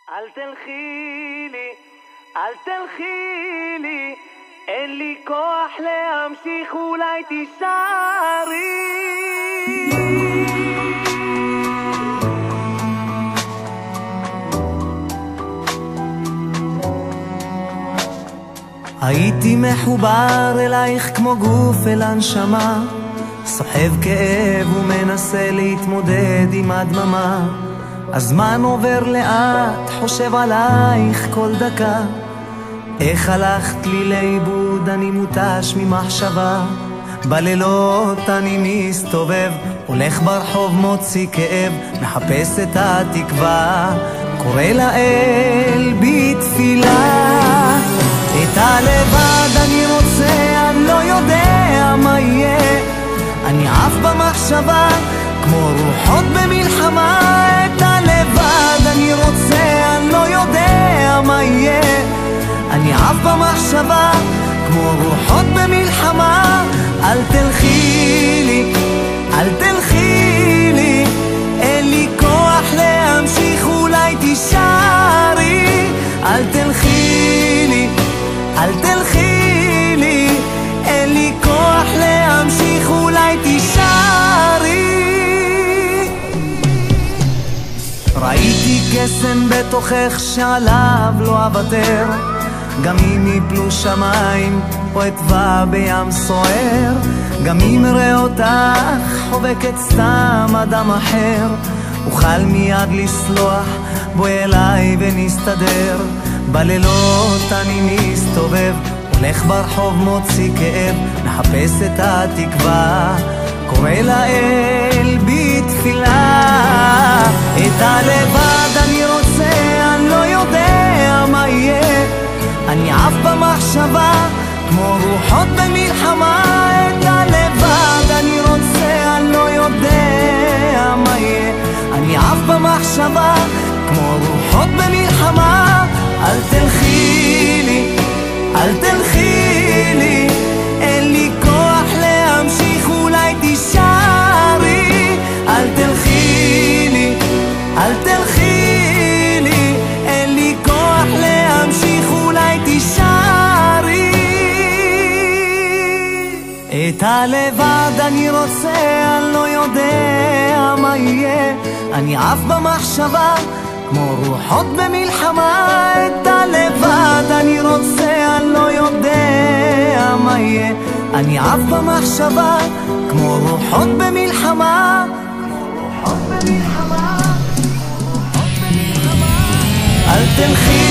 אל תלכי לי, אל תלכי לי, אין לי כוח להמשיך, אולי תישארי. הייתי מחובר אלייך כמו גוף אל הנשמה, סוחב כאב ומנסה להתמודד עם הדממה. הזמן עובר לאט, חושב עלייך כל דקה. איך הלכת לי לאיבוד, אני מותש ממחשבה. בלילות אני מסתובב, הולך ברחוב מוציא כאב, מחפש את התקווה, קורא לאל בתפילה. את הלבד אני רוצה, אני לא יודע מה יהיה, אני עף במחשבה כמו רוחות במלחמה. את הלבד אני רוצה, אני לא יודע מה יהיה, אני עף במחשבה כמו רוחות במלחמה. אל תלכי לי, אל תלכי לי, אין לי כוח להמשיך, אולי תישארי. אל תלכי לי, אל תלכי לי, אין לי כוח להמשיך, אולי תישארי. ראיתי קסם בתוכך שעליו לא אוותר, גם אם יפלו שמיים או אתבע בים סוער, גם אם אראה אותך חובקת סתם אדם אחר, אוכל מיד לסלוח, בוא אליי ונסתדר. בלילות אני מסתובב, הולך ברחוב מוציא כאב, מחפש את התקווה, קורא לאל בתפילה. את הלבד אני רוצה, אני לא יודע מה יהיה, אני עף במחשבה כמו רוחות במלחמה. את הלבד אני רוצה, אני לא יודע מה יהיה, אני עף במחשבה כמו רוחות במלחמה. אל תלכי לי, אל תלכי לי, אין לי כוח להמשיך, אולי תישארי. אל תלכי לי, אל תלכי לי, אין לי כוח להמשיך, אולי תישארי. את הלבד אני רוצה, אני לא יודע מה יהיה, אני עף במחשבה כמו רוחות במלחמה. את הלבד אני רוצה, אני לא יודע מה יהיה, אני עף במחשבה כמו רוחות במלחמה. אל תלכי